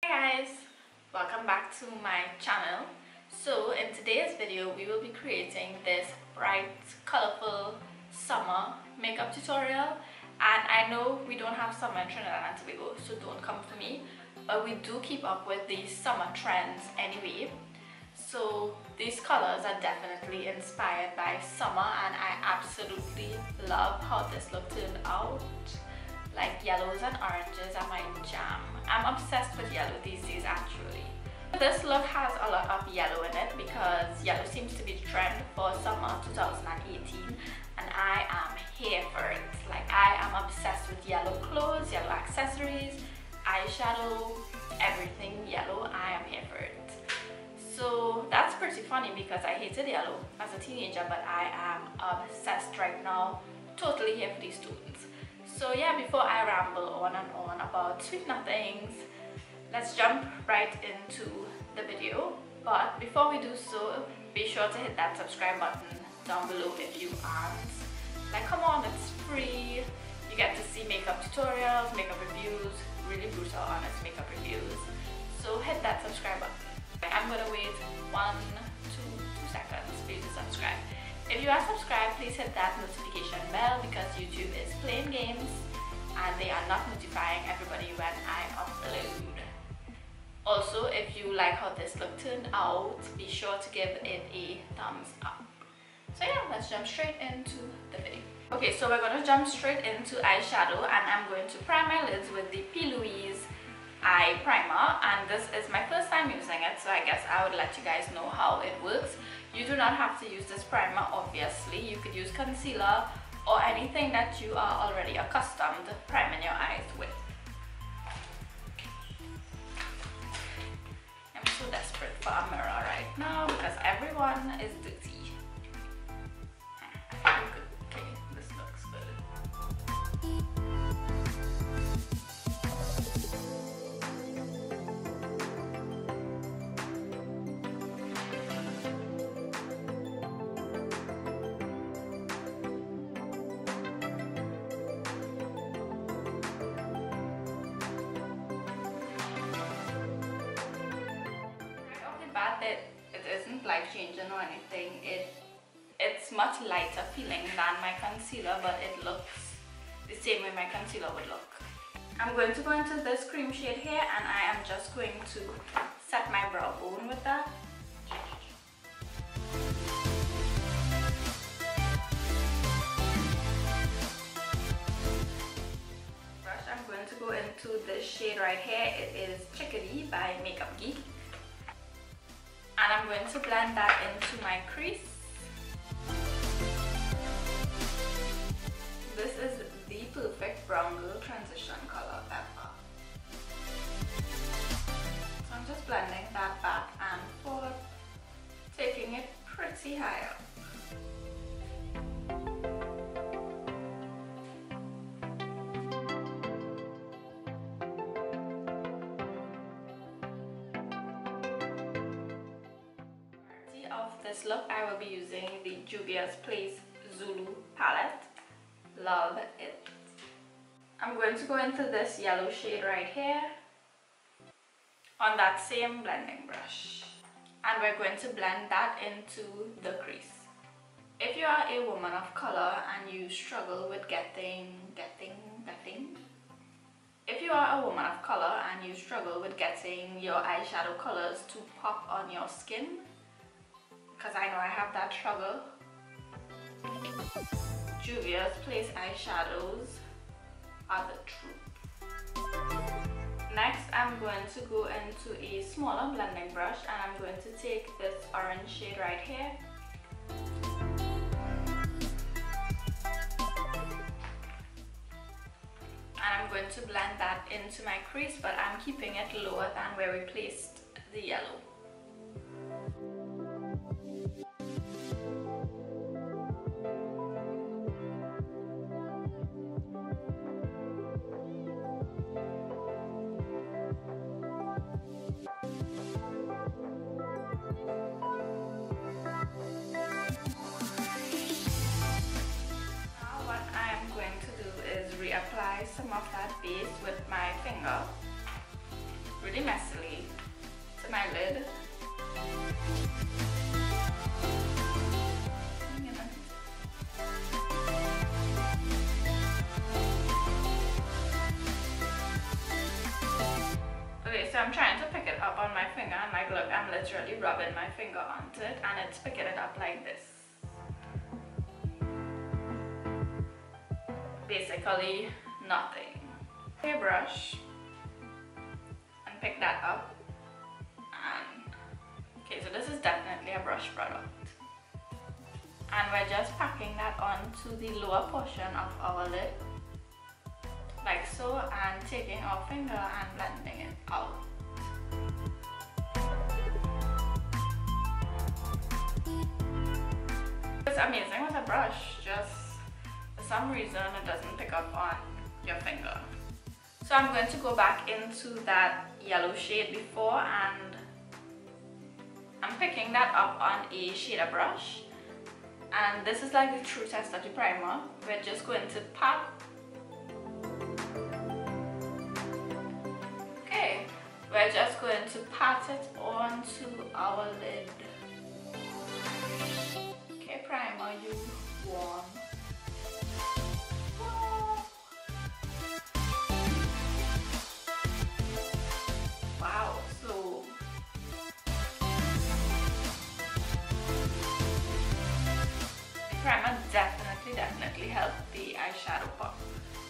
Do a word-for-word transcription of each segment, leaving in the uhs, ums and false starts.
Hi guys, welcome back to my channel. So in today's video we will be creating this bright colorful summer makeup tutorial, and I know we don't have summer in Trinidad and Tobago, so don't come for me, but we do keep up with these summer trends anyway. So these colors are definitely inspired by summer, and I absolutely love how this look turned out. Like yellows and oranges are my jam. I'm obsessed with yellow these days actually. This look has a lot of yellow in it because yellow seems to be the trend for summer two thousand eighteen, and I am here for it. Like I am obsessed with yellow clothes, yellow accessories, eyeshadow, everything yellow. I am here for it. So that's pretty funny because I hated yellow as a teenager, but I am obsessed right now, totally here for these tones. So yeah, before I ramble on and on about sweet nothings, let's jump right into the video. But before we do so, be sure to hit that subscribe button down below if you aren't. Like, come on, it's free. You get to see makeup tutorials, makeup reviews, really brutal, honest makeup reviews. So hit that subscribe button. I'm gonna wait one, two, two seconds for you to subscribe. If you are subscribed, please hit that notification bell because YouTube is playing games and they are not notifying everybody when I upload. Also, if you like how this look turned out, be sure to give it a thumbs up. So yeah, let's jump straight into the video. Okay, so we're going to jump straight into eyeshadow, and I'm going to prime my lids with the P. Louise eye primer, and this is my first time using it, so I guess I would let you guys know how it works. You do not have to use this primer, obviously. You could use concealer or anything that you are already accustomed priming your eyes with. I'm so desperate for a mirror right now because everyone is dirty. I feel good. Okay, this looks good. It, it isn't life changing or anything. It it's much lighter feeling than my concealer, but it looks the same way my concealer would look. I'm going to go into this cream shade here, and I am just going to set my brow bone with that. Brush, I'm going to go into this shade right here. It is Chickadee by Makeup Geek. And I'm going to blend that into my crease. This is the perfect brown girl transition color ever. So I'm just blending that back and forth, taking it pretty high up. This look, I will be using the Juvia's Place Zulu palette. Love it. I'm going to go into this yellow shade right here on that same blending brush, and we're going to blend that into the crease. If you are a woman of color and you struggle with getting, getting, getting, if you are a woman of color and you struggle with getting your eyeshadow colors to pop on your skin, because I know I have that struggle, Juvia's Place eyeshadows are the truth. Next, I'm going to go into a smaller blending brush, and I'm going to take this orange shade right here. And I'm going to blend that into my crease, but I'm keeping it lower than where we placed the yellow. reapply some of that base with my finger. Really really messily to my lid. Okay, so I'm trying to pick it up on my finger, and like look, I'm literally rubbing my finger onto it and it's picking it up like this. Basically nothing. Okay, brush and pick that up. And okay, so this is definitely a brush product. And we're just packing that onto the lower portion of our lid, like so, and taking our finger and blending it out. It's amazing with a brush, just for some reason it doesn't pick up on your finger. So I'm going to go back into that yellow shade before, and I'm picking that up on a shader brush. And this is like the true test of the primer. We're just going to pat. Okay, we're just going to pat it onto our lid. Okay, primer, you warm. Wow, so the primer definitely, definitely helped the eyeshadow pop.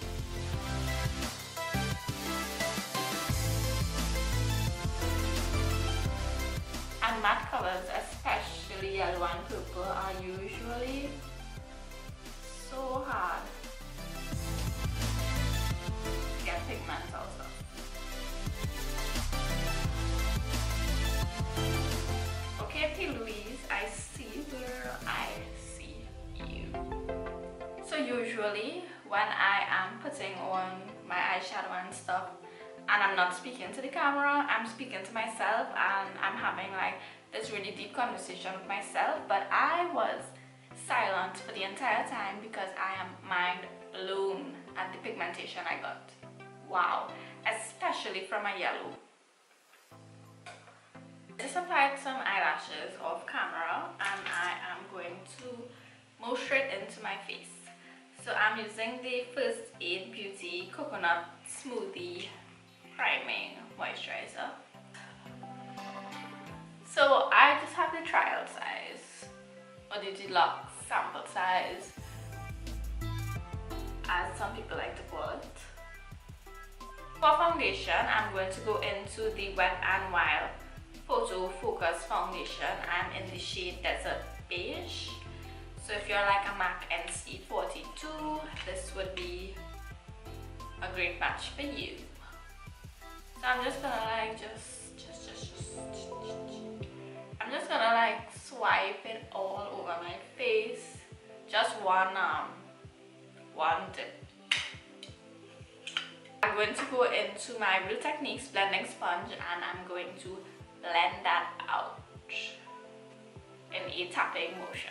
And matte colors, especially yellow and purple, are usually so hard to get pigments out of. Okay, P. Louise, I see where I see you. So usually when I am putting on my eyeshadow and stuff, and I'm not speaking to the camera, I'm speaking to myself, and I'm having like this really deep conversation with myself, but I was silent for the entire time because I am mind blown at the pigmentation I got. Wow, especially from a yellow. Just applied some eyelashes off camera, and I am going to move straight into my face. So I'm using the First Aid Beauty Coconut Smoothie Priming Moisturizer. So I just have the trial size, or the deluxe sample size, as some people like to call it. For foundation, I'm going to go into the Wet n Wild Photo Focus Foundation. I'm in the shade Desert Beige. So if you're like a MAC N C forty-two, this would be a great match for you. So I'm just gonna like just, just, just, just, I'm just gonna like swipe it all over my face. Just one, um, one dip. I'm going to go into my Real Techniques blending sponge, and I'm going to blend that out in a tapping motion.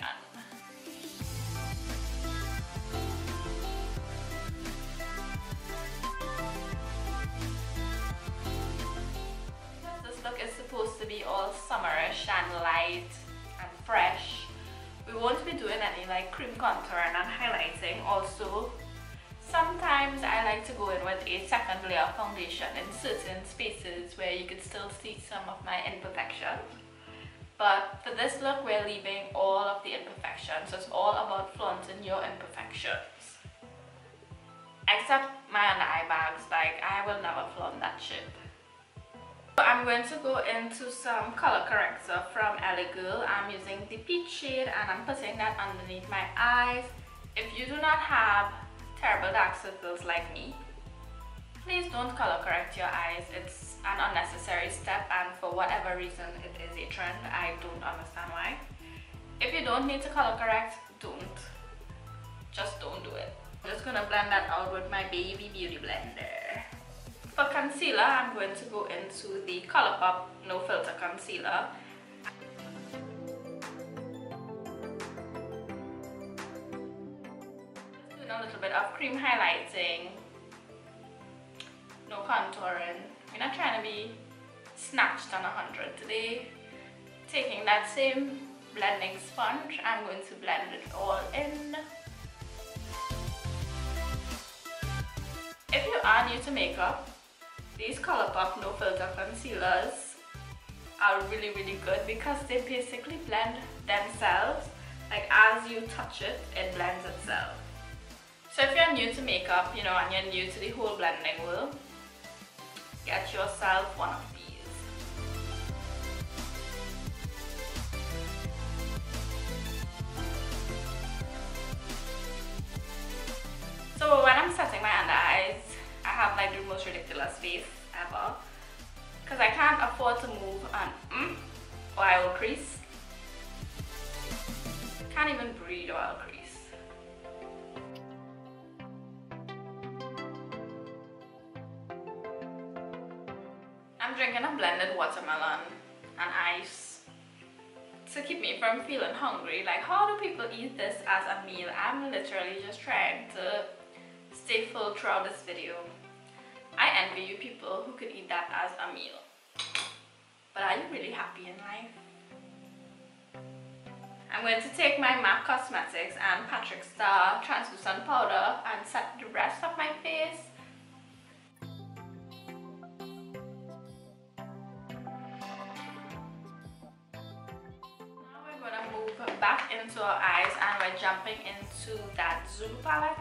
This look is supposed to be all summerish and light and fresh. We won't be doing any like cream contouring and highlighting. Also, sometimes I like to go in with a second layer of foundation in certain spaces where you could still see some of my imperfections. But for this look, we're leaving all of the imperfections. So it's all about flaunting your imperfections. Except my under eye bags, like I will never flaunt that shit. So I'm going to go into some color corrector from L A Girl. I'm using the peach shade, and I'm putting that underneath my eyes. If you do not have terrible dark circles like me, please don't color correct your eyes. It's an unnecessary step, and for whatever reason it is a trend. I don't understand why. If you don't need to color correct, don't. Just don't do it. I'm just gonna blend that out with my baby beauty blender. For concealer, I'm going to go into the ColourPop No Filter Concealer. Just doing a little bit of cream highlighting. No contouring. We're not trying to be snatched on one hundred today. Taking that same blending sponge, I'm going to blend it all in. If you are new to makeup, these ColourPop No Filter concealers are really really good because they basically blend themselves. Like as you touch it, it blends itself. So if you're new to makeup, you know, and you're new to the whole blending world, get yourself one of these. So when I'm setting my under eyes, I have like the most ridiculous face ever because I can't afford to move an mm or I will crease. Can't even breathe or I'll crease. I'm drinking a blended watermelon and ice to keep me from feeling hungry. Like, how do people eat this as a meal? I'm literally just trying to stay full throughout this video. I envy you people who could eat that as a meal. But are you really happy in life? I'm going to take my MAC Cosmetics and Patrick Star translucent powder and set the rest of my face. Now we're going to move back into our eyes and we're jumping into that Zulu palette.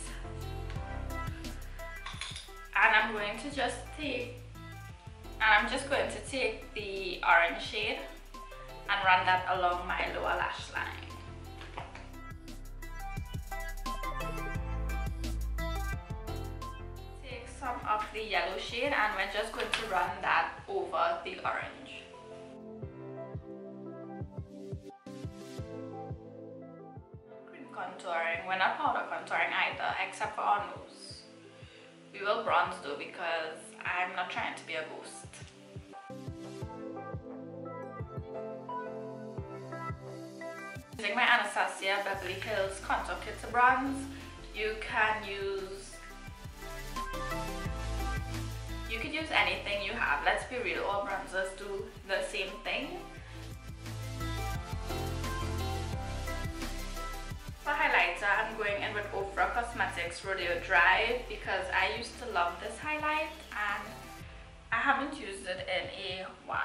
And I'm going to just take, and I'm just going to take the orange shade and run that along my lower lash line. Take some of the yellow shade and we're just going to run that over the orange. Cream contouring, we're not powder contouring either, except for our nose. We will bronze though because I'm not trying to be a ghost. Using my Anastasia Beverly Hills Contour Kit to bronze, you can use, you could use anything you have. Let's be real, all bronzers do the same thing. For highlighter, I'm going in with Ofra Cosmetics Rodeo Drive because I used to love this highlight and I haven't used it in a while.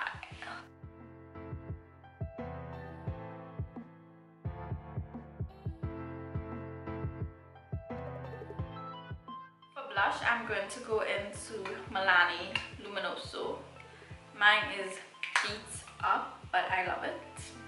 For blush, I'm going to go into Milani Luminoso. Mine is Beats Up, but I love it.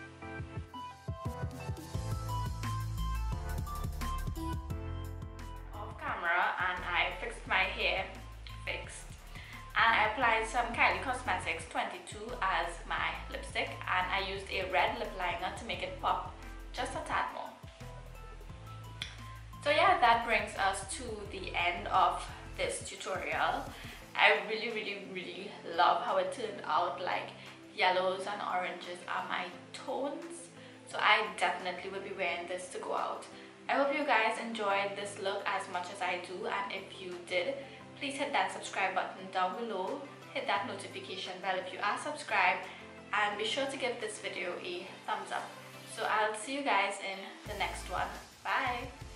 And I fixed my hair, fixed, and I applied some Kylie Cosmetics twenty-two as my lipstick, and I used a red lip liner to make it pop just a tad more. So yeah, that brings us to the end of this tutorial. I really really really love how it turned out. Like, yellows and oranges are my tones, so I definitely will be wearing this to go out. I hope you guys enjoyed this look as much as I do, and if you did, please hit that subscribe button down below, hit that notification bell if you are subscribed, and be sure to give this video a thumbs up. So I'll see you guys in the next one. Bye!